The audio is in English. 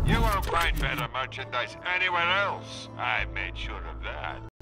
You won't find better merchandise anywhere else. I made sure of that.